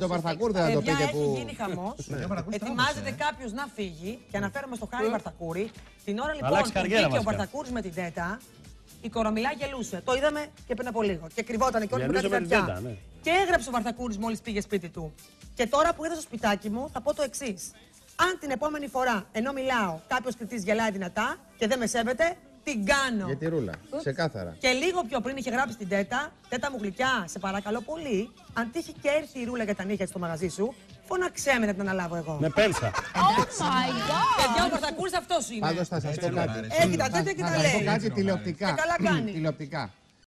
τον Βαρθακούρη δεν θα το πείτε που. Έχει γίνει χαμός. Ετοιμάζεται κάποιος να φύγει και αναφέρομαι στο Χάρη Βαρθακούρη. Την ώρα λοιπόν που βγήκε ο Βαρθακούρης με την τέτα, η Κορομιλά γελούσε. Το είδαμε και πριν από λίγο. Και κρυβόταν και όλοι με κάτι χαρτιά. Και έγραψε ο Βαρθακούρης μόλις πήγε σπίτι του. Και τώρα που είδα στο σπιτάκι μου θα πω το εξής. Αν την επόμενη φορά, ενώ μιλάω, κάποιος κριτής γελάει δυνατά και δεν με σέβεται, την κάνω. Για τη ρούλα. Ξεκάθαρα. Και λίγο πιο πριν είχε γράψει την τέτα, τέτα μου γλυκιά, σε παρακαλώ πολύ, αν τύχει και έρθει η ρούλα για τα νύχια στο μαγαζί σου, φώναξέ με να την αναλάβω εγώ. Με πέλσα. Oh my god! Παιδιά, ο Βαρθακούρης αυτός είναι. Πάντως θα σας πω κάτι. Έχει τα τέτοια και τα λέει. Θα σας πω κάτι τηλεοπτικά. Και καλά κάνει. Τηλεοπτικά.